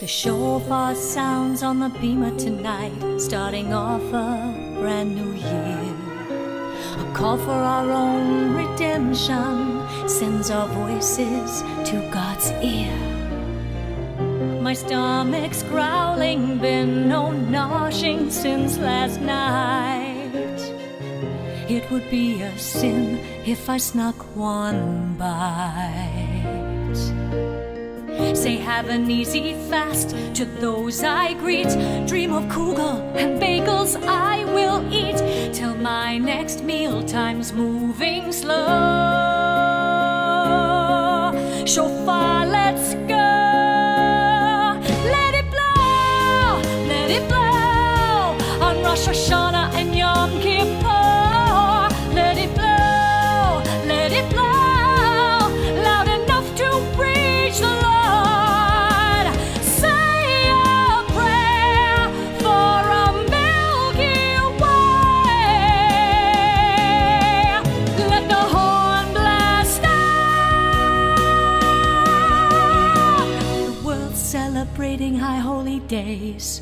The shofar sounds on the bima tonight, starting off a brand new year. A call for our own redemption sends our voices to God's ear. My stomach's growling, been no noshing since last night. It would be a sin if I snuck one bite. Say have an easy fast to those I greet. Dream of kugel and bagels I will eat till my next meal time's moving slow. Shofar, let's go. Let it blow on Rosh Hashanah and Yom Kippur. Let it blow loud enough to reach the Lord. Celebrating high holy days.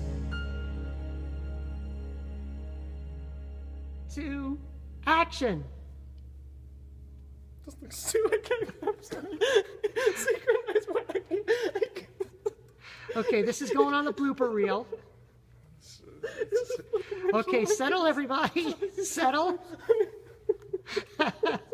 To action. This looks too I'm sorry. Synchronize what I can. Okay, this is going on the blooper reel. Okay, settle everybody. Settle.